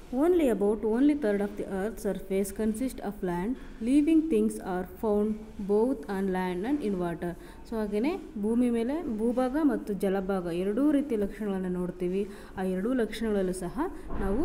Only third of the earth's surface consists of land. Living things are found both on land and in water. So ಹಾಗೆಯೇ ಭೂಮಿ ಮೇಲೆ ಭೂಭಾಗ ಮತ್ತು ಜಲಭಾಗ ಎರಡೂ ರೀತಿಯ ಲಕ್ಷಣಗಳನ್ನು ನೋಡ್ತೀವಿ. ಆ ಎರಡೂ ಲಕ್ಷಣಗಳಲ್ಲೂ ಸಹ ನಾವು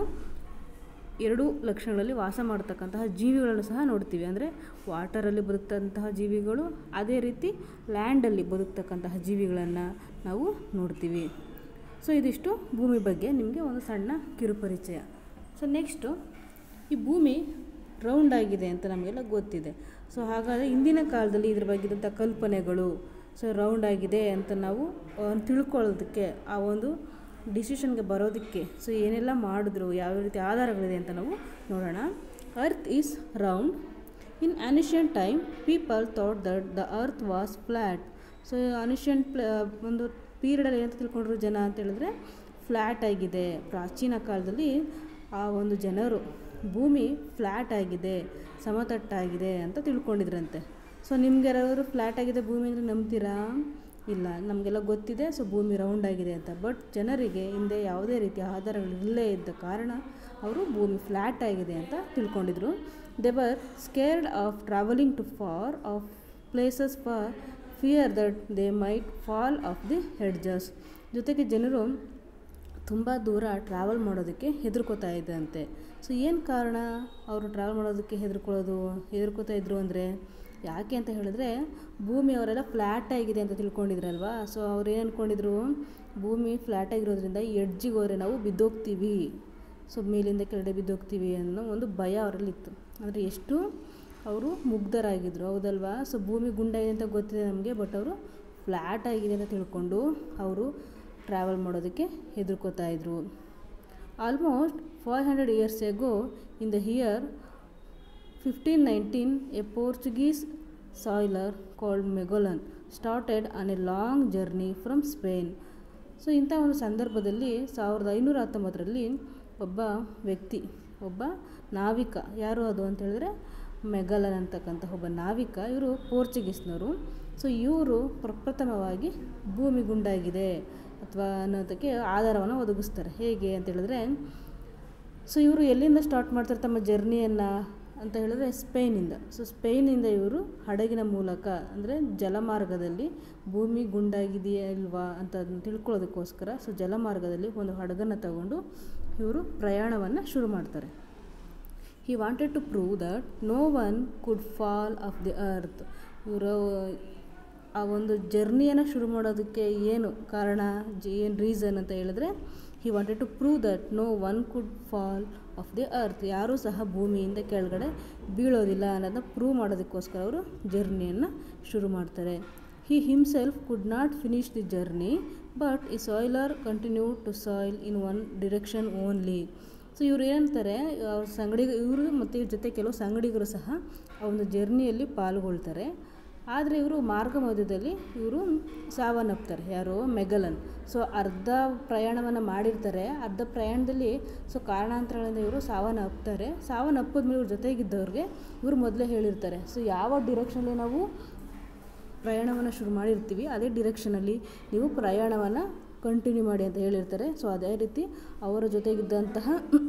ಎರಡೂ ಲಕ್ಷಣಗಳಲ್ಲಿ ವಾಸ ಮಾಡ್ತಕ್ಕಂತಹ ಜೀವಿಗಳನ್ನು ಸಹ ನೋಡ್ತೀವಿ. ಅಂದರೆ ವಾಟರಲ್ಲಿ ಬದುಕ್ತಂತಹ ಜೀವಿಗಳು, ಅದೇ ರೀತಿ ಲ್ಯಾಂಡಲ್ಲಿ ಬದುಕ್ತಕ್ಕಂತಹ ಜೀವಿಗಳನ್ನು ನಾವು ನೋಡ್ತೀವಿ. ಸೊ ಇದಿಷ್ಟು ಭೂಮಿ ಬಗ್ಗೆ ನಿಮಗೆ ಒಂದು ಸಣ್ಣ ಕಿರುಪರಿಚಯ. ಸೊ ನೆಕ್ಸ್ಟು, ಈ ಭೂಮಿ ರೌಂಡ್ ಆಗಿದೆ ಅಂತ ನಮಗೆಲ್ಲ ಗೊತ್ತಿದೆ. ಸೊ ಹಾಗಾದರೆ ಇಂದಿನ ಕಾಲದಲ್ಲಿ ಇದ್ರ ಬಗ್ಗೆ ಇದ್ದಂಥ ಕಲ್ಪನೆಗಳು, ಸೊ ರೌಂಡ್ ಆಗಿದೆ ಅಂತ ನಾವು ತಿಳ್ಕೊಳ್ಳೋದಕ್ಕೆ, ಆ ಒಂದು ಡಿಸಿಷನ್ಗೆ ಬರೋದಕ್ಕೆ ಸೊ ಏನೆಲ್ಲ ಮಾಡಿದ್ರು, ಯಾವ ರೀತಿ ಆಧಾರಗಳಿದೆ ಅಂತ ನಾವು ನೋಡೋಣ. Earth is round. In ancient time people thought that the earth was flat. So ancient ಒಂದು ಪೀರಿಯಡಲ್ಲಿ ಏನಂತ ತಿಳ್ಕೊಂಡ್ರು ಜನ ಅಂತ ಹೇಳಿದ್ರೆ ಫ್ಲ್ಯಾಟ್ ಆಗಿದೆ. ಪ್ರಾಚೀನ ಕಾಲದಲ್ಲಿ ಆ ಒಂದು ಜನರು ಭೂಮಿ ಫ್ಲ್ಯಾಟ್ ಆಗಿದೆ, ಸಮತಟ್ಟಾಗಿದೆ ಅಂತ ತಿಳ್ಕೊಂಡಿದ್ರಂತೆ. ಸೊ ನಿಮ್ಗೆ ಯಾರಾದರೂ ಫ್ಲ್ಯಾಟ್ ಆಗಿದೆ ಭೂಮಿ ಅಂದರೆ ನಂಬ್ತೀರಾ? ಇಲ್ಲ, ನಮಗೆಲ್ಲ ಗೊತ್ತಿದೆ ಸೊ ಭೂಮಿ ರೌಂಡ್ ಆಗಿದೆ ಅಂತ. ಬಟ್ ಜನರಿಗೆ ಹಿಂದೆ ಯಾವುದೇ ರೀತಿಯ ಆಧಾರಗಳು ಇಲ್ಲೇ ಇದ್ದ ಕಾರಣ ಅವರು ಭೂಮಿ ಫ್ಲ್ಯಾಟ್ ಆಗಿದೆ ಅಂತ ತಿಳ್ಕೊಂಡಿದ್ರು. They were scared of travelling to far of places for fear that they might fall off the hedges. ಜೊತೆಗೆ ಜನರು ತುಂಬ ದೂರ ಟ್ರಾವೆಲ್ ಮಾಡೋದಕ್ಕೆ ಹೆದರ್ಕೋತಾ ಇದ್ದಂತೆ. ಸೊ ಏನು ಕಾರಣ ಅವರು ಟ್ರಾವೆಲ್ ಮಾಡೋದಕ್ಕೆ ಹೆದರ್ಕೋತಾ ಇದ್ರು ಅಂದರೆ ಯಾಕೆ ಅಂತ ಹೇಳಿದ್ರೆ, ಭೂಮಿ ಅವರೆಲ್ಲ ಫ್ಲ್ಯಾಟ್ ಆಗಿದೆ ಅಂತ ತಿಳ್ಕೊಂಡಿದ್ರಲ್ವ. ಸೊ ಅವ್ರು ಏನು ಅಂದ್ಕೊಂಡಿದ್ರು, ಭೂಮಿ ಫ್ಲ್ಯಾಟ್ ಆಗಿರೋದ್ರಿಂದ ಎಡ್ಜಿಗೆ ಹೋದರೆ ನಾವು ಬಿದ್ದೋಗ್ತೀವಿ, ಸೊ ಮೇಲಿಂದ ಕೆಳಗಡೆ ಬಿದ್ದೋಗ್ತೀವಿ ಅನ್ನೋ ಒಂದು ಭಯ ಅವರಲ್ಲಿತ್ತು. ಅಂದರೆ ಎಷ್ಟು ಅವರು ಮುಗ್ಧರಾಗಿದ್ದರು, ಹೌದಲ್ವಾ. ಸೊ ಭೂಮಿ ಗುಂಡಾಗಿದೆ ಅಂತ ಗೊತ್ತಿದೆ ನಮಗೆ, ಬಟ್ ಅವರು ಫ್ಲ್ಯಾಟ್ ಆಗಿದೆ ಅಂತ ತಿಳ್ಕೊಂಡು ಅವರು ಟ್ರಾವೆಲ್ ಮಾಡೋದಕ್ಕೆ ಹೆದರ್ಕೋತಾ ಇದ್ರು. Almost 500 years ago, in the year 1519, a Portuguese sailor called Magellan started on a long journey from Spain. So ಇಂಥ ಒಂದು ಸಂದರ್ಭದಲ್ಲಿ 1519ರಲ್ಲಿ ಒಬ್ಬ ವ್ಯಕ್ತಿ, ಒಬ್ಬ ನಾವಿಕ, ಯಾರು ಅದು ಅಂತ ಹೇಳಿದ್ರೆ ಮೆಗಲನ್ ಅಂತಕ್ಕಂಥ ಒಬ್ಬ ನಾವಿಕ, ಇವರು ಪೋರ್ಚುಗೀಸ್ನವರು. ಸೊ ಇವರು ಪ್ರಪ್ರಥಮವಾಗಿ ಭೂಮಿ ಗುಂಡಾಗಿದೆ ಅಥವಾ ಅನ್ನೋದಕ್ಕೆ ಆಧಾರವನ್ನು ಒದಗಿಸ್ತಾರೆ. ಹೇಗೆ ಅಂತ ಹೇಳಿದ್ರೆ, ಸೊ ಇವರು ಎಲ್ಲಿಂದ ಸ್ಟಾರ್ಟ್ ಮಾಡ್ತಾರೆ ತಮ್ಮ ಜರ್ನಿಯನ್ನು ಅಂತ ಹೇಳಿದ್ರೆ ಸ್ಪೇನಿಂದ. ಸೊ ಸ್ಪೇನಿಂದ ಇವರು ಹಡಗಿನ ಮೂಲಕ, ಅಂದರೆ ಜಲಮಾರ್ಗದಲ್ಲಿ ಭೂಮಿ ಗುಂಡಾಗಿದೆಯಾ ಇಲ್ವಾ ಅಂತ ತಿಳ್ಕೊಳ್ಳೋದಕ್ಕೋಸ್ಕರ ಸೊ ಜಲಮಾರ್ಗದಲ್ಲಿ ಒಂದು ಹಡಗನ್ನು ತಗೊಂಡು ಇವರು ಪ್ರಯಾಣವನ್ನು ಶುರು ಮಾಡ್ತಾರೆ. He wanted to prove that no one could fall off the earth. ಇವರು ಆ ಒಂದು ಜರ್ನಿಯನ್ನು ಶುರು ಮಾಡೋದಕ್ಕೆ ಏನು ಕಾರಣ, ಏನು ರೀಸನ್ ಅಂತ ಹೇಳಿದ್ರೆ, he wanted to prove that no one could fall off the earth. ಯಾರೂ ಸಹ ಭೂಮಿಯಿಂದ ಕೆಳಗಡೆ ಬೀಳೋದಿಲ್ಲ ಅನ್ನೋದನ್ನ ಪ್ರೂವ್ ಮಾಡೋದಕ್ಕೋಸ್ಕರ ಅವರು ಜರ್ನಿಯನ್ನು ಶುರು ಮಾಡ್ತಾರೆ. He himself could not finish the journey, but ಈ sailor continued to sail in one direction only. So ಇವರು ಏನಂತಾರೆ, ಇವರು ಮತ್ತು ಇವ್ರ ಜೊತೆ ಕೆಲವು ಸಂಗಡಿಗರು ಸಹ ಆ ಒಂದು ಜರ್ನಿಯಲ್ಲಿ ಪಾಲ್ಗೊಳ್ತಾರೆ. ಆದರೆ ಇವರು ಮಾರ್ಗ ಮಧ್ಯದಲ್ಲಿ ಇವರು ಸಾವನ್ನಪ್ತಾರೆ. ಯಾರು? ಮೆಗಲನ್. ಸೊ ಅರ್ಧ ಪ್ರಯಾಣವನ್ನು ಮಾಡಿರ್ತಾರೆ, ಅರ್ಧ ಪ್ರಯಾಣದಲ್ಲಿ ಸೊ ಕಾರಣಾಂತರಗಳಿಂದ ಇವರು ಸಾವನ್ನಪ್ತಾರೆ. ಸಾವನ್ನಪ್ಪಿದ್ಮೇಲೆ ಇವ್ರ ಜೊತೆಗಿದ್ದವ್ರಿಗೆ ಇವರು ಮೊದಲೇ ಹೇಳಿರ್ತಾರೆ, ಸೊ ಯಾವ ಡಿರೆಕ್ಷನಲ್ಲಿ ನಾವು ಪ್ರಯಾಣವನ್ನು ಶುರು ಮಾಡಿರ್ತೀವಿ ಅದೇ ಡಿರೆಕ್ಷನಲ್ಲಿ ನೀವು ಪ್ರಯಾಣವನ್ನು ಕಂಟಿನ್ಯೂ ಮಾಡಿ ಅಂತ ಹೇಳಿರ್ತಾರೆ. ಸೊ ಅದೇ ರೀತಿ ಅವರ ಜೊತೆಗಿದ್ದಂತಹ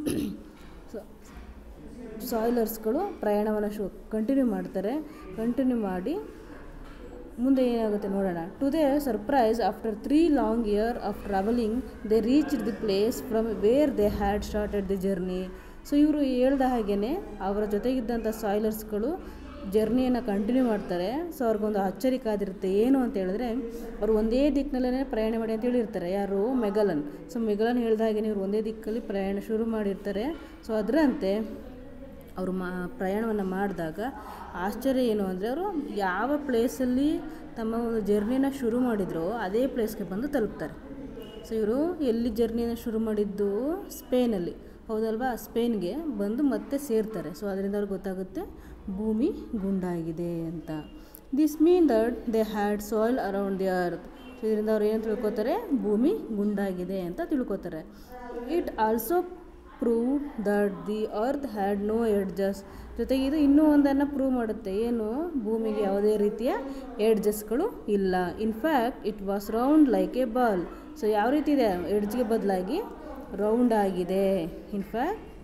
ಸಾಯ್ಲರ್ಸ್ಗಳು ಪ್ರಯಾಣವನ್ನು ಕಂಟಿನ್ಯೂ ಮಾಡ್ತಾರೆ. ಕಂಟಿನ್ಯೂ ಮಾಡಿ ಮುಂದೆ ಏನಾಗುತ್ತೆ ನೋಡೋಣ. To their surprise, after 3 long years of travelling, they reached the place from where they had started the journey. So ಇವರು ಹೇಳ್ದ ಹಾಗೇ ಅವರ ಜೊತೆಗಿದ್ದಂಥ ಸಾಯ್ಲರ್ಸ್ಗಳು ಜರ್ನಿಯನ್ನು ಕಂಟಿನ್ಯೂ ಮಾಡ್ತಾರೆ. ಸೊ ಅವ್ರಿಗೊಂದು ಅಚ್ಚರಿ ಕಾದಿರುತ್ತೆ. ಏನು ಅಂತ ಹೇಳಿದ್ರೆ, ಅವರು ಒಂದೇ ದಿಕ್ಕಿನಲ್ಲೇ ಪ್ರಯಾಣ ಮಾಡಿ ಅಂತ ಹೇಳಿರ್ತಾರೆ. ಯಾರು? ಮೆಗಲನ್. ಸೊ ಮೆಗಲನ್ ಹೇಳ್ದ ಹಾಗೆ ಇವರು ಒಂದೇ ದಿಕ್ಕಲ್ಲಿ ಪ್ರಯಾಣ ಶುರು ಮಾಡಿರ್ತಾರೆ. ಸೊ ಅದರಂತೆ ಅವರು ಪ್ರಯಾಣವನ್ನು ಮಾಡಿದಾಗ ಆಶ್ಚರ್ಯ ಏನು ಅಂದರೆ, ಅವರು ಯಾವ ಪ್ಲೇಸಲ್ಲಿ ತಮ್ಮ ಒಂದು ಜರ್ನಿನ ಶುರು ಮಾಡಿದ್ರೋ ಅದೇ ಪ್ಲೇಸ್ಗೆ ಬಂದು ತಲುಪ್ತಾರೆ. ಸೊ ಇವರು ಎಲ್ಲಿ ಜರ್ನಿನ ಶುರು ಮಾಡಿದ್ದು? ಸ್ಪೇನಲ್ಲಿ, ಹೌದಲ್ವಾ. ಸ್ಪೇನ್ಗೆ ಬಂದು ಮತ್ತೆ ಸೇರ್ತಾರೆ. ಸೊ ಅದರಿಂದ ಅವ್ರಿಗೆ ಗೊತ್ತಾಗುತ್ತೆ ಭೂಮಿ ಗುಂಡಾಗಿದೆ ಅಂತ. This mean that they had sail around the earth. So ಇದರಿಂದ ಅವ್ರು ಏನು ತಿಳ್ಕೊತಾರೆ? ಭೂಮಿ ಗುಂಡಾಗಿದೆ ಅಂತ ತಿಳ್ಕೊತಾರೆ. It also prove that the earth had no edges. ಜೊತೆಗೆ ಇದು ಇನ್ನೂ ಒಂದನ್ನು ಪ್ರೂವ್ ಮಾಡುತ್ತೆ. ಏನು? ಭೂಮಿಗೆ ಯಾವುದೇ ರೀತಿಯ ಎಡ್ಜಸ್ಗಳು ಇಲ್ಲ. In fact it was round like a ball. So ಯಾವ ರೀತಿ ಇದೆ? ಎಡ್ಜ್ಗೆ ಬದಲಾಗಿ ರೌಂಡ್ ಆಗಿದೆ. In fact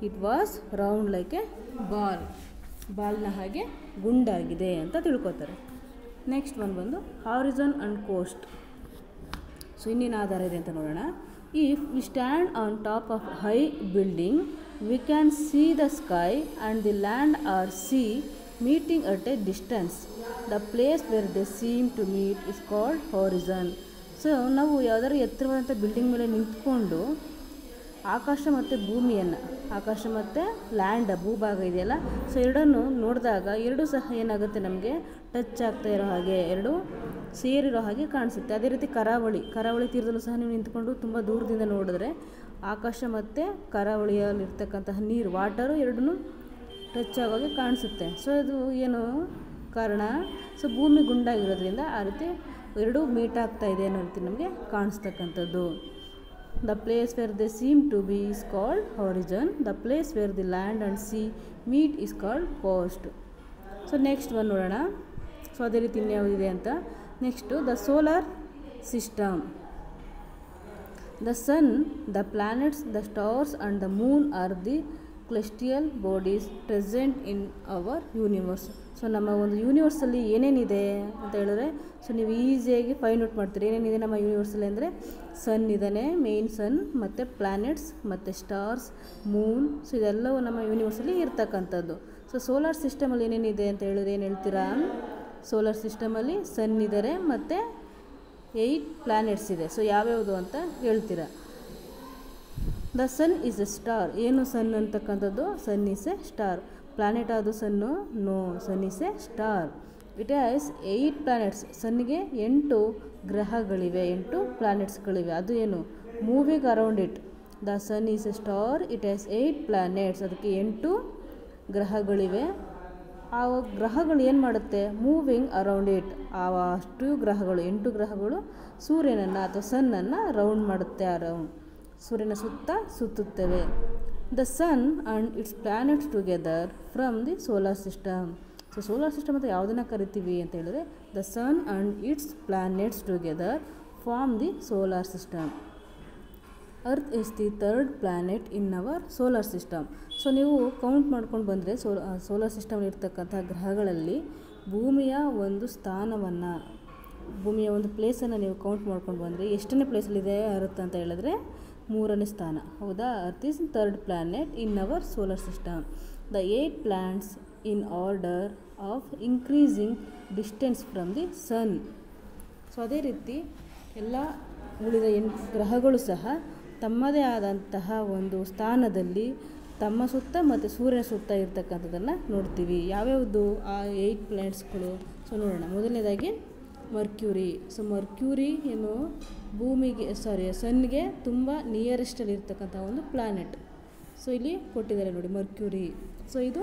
it was round like a ಬಾಲ್ನ ಹಾಗೆ ಗುಂಡಾಗಿದೆ ಅಂತ ತಿಳ್ಕೊತಾರೆ. ನೆಕ್ಸ್ಟ್ ಬಂದು ಹಾರಿಜನ್ ಆ್ಯಂಡ್ ಕೋಸ್ಟ್. ಸೊ ಇನ್ನೇನು ಆಧಾರ ಇದೆ ಅಂತ ನೋಡೋಣ. If we stand on top of high building we can see the sky and the land are see meeting at a distance. The place where they seem to meet is called horizon. So ನಾವು ಯಾವುದಾದ್ರು ಎತ್ತರವಾದಂಥ building ಮೇಲೆ ನಿಂತ್ಕೊಂಡು ಆಕಾಶ ಮತ್ತು ಭೂಮಿಯನ್ನು, ಆಕಾಶ ಮತ್ತು land ಭೂಭಾಗ ಇದೆಯಲ್ಲ, so ಎರಡನ್ನು ನೋಡಿದಾಗ ಎರಡೂ ಸಹ ಏನಾಗುತ್ತೆ, ನಮಗೆ ಟಚ್ ಆಗ್ತಾ ಇರೋ ಹಾಗೆ, ಎರಡು ಸೇರಿರೋ ಹಾಗೆ ಕಾಣಿಸುತ್ತೆ. ಅದೇ ರೀತಿ ಕರಾವಳಿ ತೀರದಲ್ಲೂ ಸಹ ನೀವು ನಿಂತ್ಕೊಂಡು ತುಂಬ ದೂರದಿಂದ ನೋಡಿದ್ರೆ ಆಕಾಶ ಮತ್ತು ಕರಾವಳಿಯಲ್ಲಿರ್ತಕ್ಕಂತಹ ನೀರು, ವಾಟರು ಎರಡೂ ಟಚ್ ಆಗೋಗೆ ಕಾಣಿಸುತ್ತೆ. ಸೊ ಇದು ಏನು ಕಾರಣ? ಸೊ ಭೂಮಿ ಗುಂಡಾಗಿರೋದ್ರಿಂದ ಆ ರೀತಿ ಎರಡೂ ಮೀಟ್ ಆಗ್ತಾ ಇದೆ ಅನ್ನೋ ರೀತಿ ನಮಗೆ ಕಾಣಿಸ್ತಕ್ಕಂಥದ್ದು. The place where they seem to be is called horizon. The place where the land and sea meet is called coast. So next ಒಂದು ನೋಡೋಣ. ಸೊ ಅದೇ ರೀತಿ ಇನ್ಯಾವುದಿದೆ ಅಂತ. Next the solar system. The sun, the planets, the stars and the moon are the celestial bodies present in our universe. So ನಮ್ಮ ಒಂದು ಯೂನಿವರ್ಸಲ್ಲಿ ಏನೇನಿದೆ ಅಂತ ಹೇಳಿದ್ರೆ, ಸೊ ನೀವು ಈಸಿಯಾಗಿ ಫೈಂಡ್ ಔಟ್ ಮಾಡ್ತೀರಿ ಏನೇನಿದೆ ನಮ್ಮ ಯೂನಿವರ್ಸಲ್ಲಿ ಅಂದರೆ, ಸನ್ ಇದ್ದಾನೆ, ಮೇನ್ ಸನ್, ಮತ್ತು ಪ್ಲ್ಯಾನೆಟ್ಸ್, ಮತ್ತು ಸ್ಟಾರ್ಸ್, ಮೂನ್. ಸೊ ಇದೆಲ್ಲವೂ ನಮ್ಮ ಯೂನಿವರ್ಸಲ್ಲಿ ಇರ್ತಕ್ಕಂಥದ್ದು. ಸೊ ಸೋಲಾರ್ ಸಿಸ್ಟಮಲ್ಲಿ ಏನೇನಿದೆ ಅಂತ ಹೇಳಿದ್ರೆ ಏನು ಹೇಳ್ತೀರಾ? ಸೋಲಾರ್ ಸಿಸ್ಟಮಲ್ಲಿ ಸನ್ ಇದ್ದಾರೆ ಮತ್ತು 8 ಪ್ಲ್ಯಾನೆಟ್ಸ್ ಇದೆ. ಸೊ ಯಾವ್ಯಾವುದು ಅಂತ ಹೇಳ್ತೀರಾ? The sun is a star. ಏನು ಸನ್ ಅಂತಕ್ಕಂಥದ್ದು? Sun is a star. Planet ಅದು sun? No, sun is a star. It has 8 planets. ಸನ್ನಿಗೆ 8 ಗ್ರಹಗಳಿವೆ, 8 ಪ್ಲ್ಯಾನೆಟ್ಸ್ಗಳಿವೆ. ಅದು ಏನು? Moving around it. The sun is a star, it has 8 planets. ಅದಕ್ಕೆ 8 ಗ್ರಹಗಳಿವೆ. ಆ ಗ್ರಹಗಳು ಏನು ಮಾಡುತ್ತೆ? Moving around it. ಅಷ್ಟು ಗ್ರಹಗಳು, 8 ಗ್ರಹಗಳು ಸೂರ್ಯನನ್ನು ಅಥವಾ ಸನ್ನನ್ನು ರೌಂಡ್ ಮಾಡುತ್ತೆ. ಆ ರೌಂಡ್ ಸೂರ್ಯನ ಸುತ್ತ ಸುತ್ತುತ್ತವೆ. The sun and its planets together from the solar system. So solar system ಅಂತ ಯಾವುದನ್ನು ಕರಿತೀವಿ ಅಂತ ಹೇಳಿದ್ರೆ, the sun and its planets together form the solar system. Earth is the 3rd planet in our solar system. So ನೀವು count ಮಾಡ್ಕೊಂಡು ಬಂದರೆ solar ಸಿಸ್ಟಮಲ್ಲಿ ಇರ್ತಕ್ಕಂಥ ಗ್ರಹಗಳಲ್ಲಿ ಭೂಮಿಯ ಒಂದು ಸ್ಥಾನವನ್ನು, ಭೂಮಿಯ ಒಂದು ಪ್ಲೇಸನ್ನು ನೀವು ಕೌಂಟ್ ಮಾಡ್ಕೊಂಡು ಬಂದರೆ ಎಷ್ಟನೇ ಪ್ಲೇಸಲ್ಲಿದೆ ಅರ್ತ್ ಅಂತ ಹೇಳಿದ್ರೆ 3ನೇ ಸ್ಥಾನ. ಹೌದಾ? Earth is 3rd planet in our solar system. The 8 planets in order of increasing distance from the sun. So ಅದೇ ರೀತಿ ಎಲ್ಲ ಉಳಿದ 8 ಗ್ರಹಗಳು ಸಹ ತಮ್ಮದೇ ಆದಂತಹ ಒಂದು ಸ್ಥಾನದಲ್ಲಿ ತಮ್ಮ ಸುತ್ತ ಮತ್ತು ಸೂರ್ಯನ ಸುತ್ತ ಇರ್ತಕ್ಕಂಥದ್ದನ್ನು ನೋಡ್ತೀವಿ. ಯಾವ್ಯಾವುದು ಆ 8 ಪ್ಲ್ಯಾನೆಟ್ಸ್ಗಳು? ಸೊ ನೋಡೋಣ. ಮೊದಲನೇದಾಗಿ ಮರ್ಕ್ಯೂರಿ. ಸೊ ಮರ್ಕ್ಯೂರಿ ಏನು ಸನ್ಗೆ ತುಂಬ ನಿಯರೆಸ್ಟಲ್ಲಿ ಇರ್ತಕ್ಕಂಥ ಒಂದು ಪ್ಲ್ಯಾನೆಟ್. ಸೊ ಇಲ್ಲಿ ಕೊಟ್ಟಿದ್ದಾರೆ ನೋಡಿ, ಮರ್ಕ್ಯೂರಿ. ಸೊ ಇದು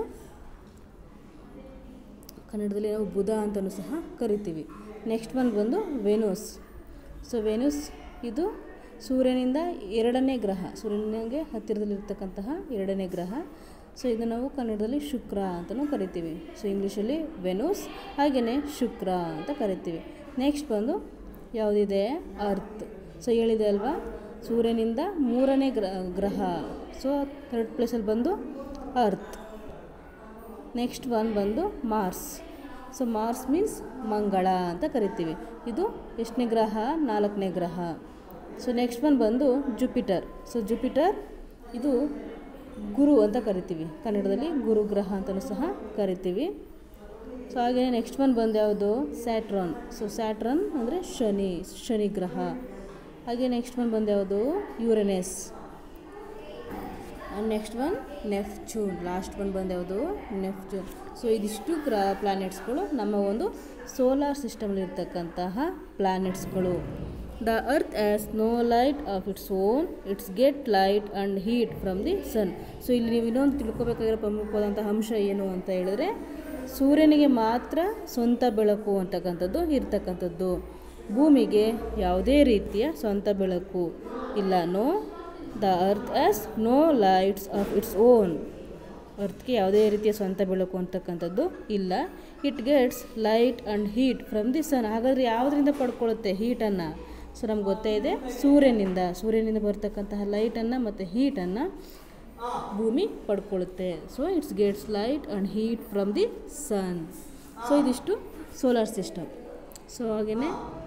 ಕನ್ನಡದಲ್ಲಿ ನಾವು ಬುಧ ಅಂತಲೂ ಸಹ ಕರಿತೀವಿ. ನೆಕ್ಸ್ಟ್ ಬಂದು ವೆನಸ್. ಸೊ ವೆನಸ್ ಇದು ಸೂರ್ಯನಿಂದ 2ನೇ ಗ್ರಹ, ಸೂರ್ಯನಿಗೆ ಹತ್ತಿರದಲ್ಲಿರ್ತಕ್ಕಂತಹ 2ನೇ ಗ್ರಹ. ಸೊ ಇದು ನಾವು ಕನ್ನಡದಲ್ಲಿ ಶುಕ್ರ ಅಂತಲೂ ಕರಿತೀವಿ. ಸೊ ಇಂಗ್ಲೀಷಲ್ಲಿ ವೆನಸ್, ಹಾಗೆಯೇ ಶುಕ್ರ ಅಂತ ಕರಿತೀವಿ. ನೆಕ್ಸ್ಟ್ ಬಂದು ಯಾವುದಿದೆ? ಅರ್ತ್. ಸೊ ಹೇಳಿದೆ ಅಲ್ವಾ, ಸೂರ್ಯನಿಂದ 3ನೇ ಗ್ರಹ. ಸೊ 3rd ಪ್ಲೇಸಲ್ಲಿ ಬಂದು ಅರ್ತ್. ನೆಕ್ಸ್ಟ್ ಬಂದು ಮಾರ್ಸ್. ಸೊ ಮಾರ್ಸ್ ಮೀನ್ಸ್ ಮಂಗಳ ಅಂತ ಕರಿತೀವಿ. ಇದು ಎಷ್ಟನೇ ಗ್ರಹ? 4ನೇ ಗ್ರಹ. ಸೊ ನೆಕ್ಸ್ಟ್ ಬಂದು ಜುಪಿಟರ್. ಸೊ ಜುಪಿಟರ್ ಇದು ಗುರು ಅಂತ ಕರಿತೀವಿ, ಕನ್ನಡದಲ್ಲಿ ಗುರುಗ್ರಹ ಅಂತಲೂ ಸಹ ಕರಿತೀವಿ. ಸೊ ಹಾಗೆಯೇ ನೆಕ್ಸ್ಟ್ ಬಂದು ಯಾವುದು? ಸ್ಯಾಟ್ರನ್. ಸೊ ಸ್ಯಾಟ್ರನ್ ಅಂದರೆ ಶನಿ ಗ್ರಹ. ಹಾಗೆ ನೆಕ್ಸ್ಟ್ ಬಂದು ಯಾವುದು? Uranus. And next Neptune. Last ಬಂದು ಯಾವುದು? ನೆಪ್ಚೂನ್. ಸೊ ಇದಿಷ್ಟು ಪ್ಲ್ಯಾನೆಟ್ಸ್ಗಳು ನಮ್ಮ ಒಂದು ಸೋಲಾರ್ ಸಿಸ್ಟಮಲ್ಲಿ ಇರ್ತಕ್ಕಂತಹ ಪ್ಲ್ಯಾನೆಟ್ಸ್ಗಳು. The earth has no light of its own, its get light and heat from the sun. So ಇಲ್ಲಿ ನೀವು ಇನ್ನೊಂದು ತಿಳ್ಕೊಬೇಕಾಗಿರೋ ಪ್ರಮುಖವಾದಂಥ ಅಂಶ ಏನು ಅಂತ ಹೇಳಿದ್ರೆ, ಸೂರ್ಯನಿಗೆ ಮಾತ್ರ ಸ್ವಂತ ಬೆಳಕು ಅಂತಕ್ಕಂಥದ್ದು ಇರ್ತಕ್ಕಂಥದ್ದು. ಭೂಮಿಗೆ ಯಾವುದೇ ರೀತಿಯ ಸ್ವಂತ ಬೆಳಕು ಇಲ್ಲ. No, the earth has no lights of its own. ಅರ್ತ್ಗೆ ಯಾವುದೇ ರೀತಿಯ ಸ್ವಂತ ಬೆಳಕು ಅಂತಕ್ಕಂಥದ್ದು ಇಲ್ಲ. It gets light and heat from the sun. ಹಾಗಾದರೆ ಯಾವುದರಿಂದ ಪಡ್ಕೊಳ್ಳುತ್ತೆ ಹೀಟನ್ನು? ಸೊ ನಮ್ಗೆ ಗೊತ್ತೇ ಇದೆ, ಸೂರ್ಯನಿಂದ ಬರ್ತಕ್ಕಂತಹ ಲೈಟನ್ನು ಮತ್ತು ಹೀಟನ್ನು ಭೂಮಿ ಪಡ್ಕೊಳ್ಳುತ್ತೆ. So its gets light and heat from the sun. So ಇದಿಷ್ಟು ಸೋಲಾರ್ ಸಿಸ್ಟಮ್. ಸೊ ಹಾಗೆಯೇ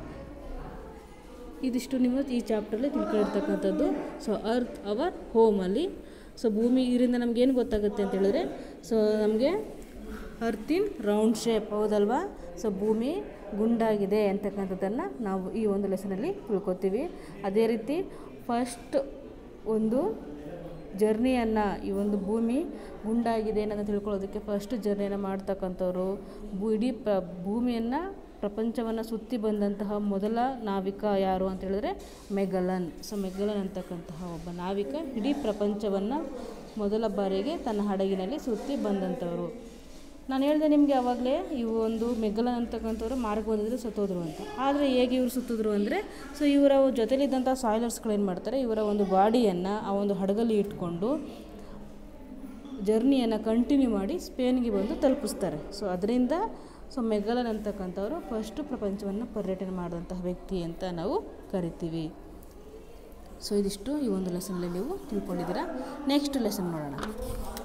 ಇದಿಷ್ಟು ನೀವು ಈ ಚಾಪ್ಟ್ರಲ್ಲಿ ತಿಳ್ಕೊಂಡಿರ್ತಕ್ಕಂಥದ್ದು. ಸೊ ಅರ್ತ್ ಅವರ್ ಹೋಮಲ್ಲಿ, ಸೊ ಭೂಮಿ ಇದರಿಂದ ನಮಗೇನು ಗೊತ್ತಾಗುತ್ತೆ ಅಂತ ಹೇಳಿದ್ರೆ, ಸೊ ನಮಗೆ ಅರ್ತಿನ್ ರೌಂಡ್ ಶೇಪ್, ಹೌದಲ್ವಾ? ಸೊ ಭೂಮಿ ಗುಂಡಾಗಿದೆ ಅಂತಕ್ಕಂಥದ್ದನ್ನು ನಾವು ಈ ಒಂದು ಲೆಸನಲ್ಲಿ ತಿಳ್ಕೊತೀವಿ. ಅದೇ ರೀತಿ ಫಸ್ಟ್ ಒಂದು ಜರ್ನಿಯನ್ನು, ಈ ಒಂದು ಭೂಮಿ ಗುಂಡಾಗಿದೆ ಅನ್ನೋದನ್ನು ತಿಳ್ಕೊಳ್ಳೋದಕ್ಕೆ ಫಸ್ಟ್ ಜರ್ನಿಯನ್ನು ಮಾಡ್ತಕ್ಕಂಥವ್ರು, ಇಡೀ ಭೂಮಿಯನ್ನು ಪ್ರಪಂಚವನ್ನು ಸುತ್ತಿ ಬಂದಂತಹ ಮೊದಲ ನಾವಿಕ ಯಾರು ಅಂತ ಹೇಳಿದ್ರೆ ಮೆಗಲನ್. ಸೊ ಮೆಗಲನ್ ಅಂತಕ್ಕಂತಹ ಒಬ್ಬ ನಾವಿಕ ಇಡೀ ಪ್ರಪಂಚವನ್ನು ಮೊದಲ ಬಾರಿಗೆ ತನ್ನ ಹಡಗಿನಲ್ಲಿ ಸುತ್ತಿ ಬಂದಂಥವರು. ನಾನು ಹೇಳಿದೆ ನಿಮಗೆ ಆವಾಗಲೇ, ಇವು ಒಂದು ಮೆಗಲನ್ ಅಂತಕ್ಕಂಥವ್ರು ಮಾರ್ಗದಲ್ಲಿ ಸುತ್ತೋದ್ರು ಅಂತ. ಆದರೆ ಹೇಗೆ ಇವರು ಸುತ್ತಿದ್ರು ಅಂದರೆ, ಸೊ ಇವರ ಜೊತೆಲಿದ್ದಂಥ ಸಾಯ್ಲರ್ಸ್ಗಳೇನು ಮಾಡ್ತಾರೆ, ಇವರ ಒಂದು ಬಾಡಿಯನ್ನು ಆ ಒಂದು ಹಡಗಲ್ಲಿ ಇಟ್ಕೊಂಡು ಜರ್ನಿಯನ್ನು ಕಂಟಿನ್ಯೂ ಮಾಡಿ ಸ್ಪೇನ್ಗೆ ಬಂದು ತಲುಪಿಸ್ತಾರೆ. ಸೊ ಅದರಿಂದ ಮೆಗಲನ್ ಅಂತಕ್ಕಂಥವ್ರು ಫಸ್ಟು ಪ್ರಪಂಚವನ್ನು ಪರ್ಯಟನೆ ಮಾಡಿದಂತಹ ವ್ಯಕ್ತಿ ಅಂತ ನಾವು ಕರಿತೀವಿ. ಸೊ ಇದಿಷ್ಟು ಈ ಒಂದು ಲೆಸನಲ್ಲಿ ನೀವು ತಿಳ್ಕೊಂಡಿದ್ದೀರಾ. ನೆಕ್ಸ್ಟ್ ಲೆಸನ್ ನೋಡೋಣ.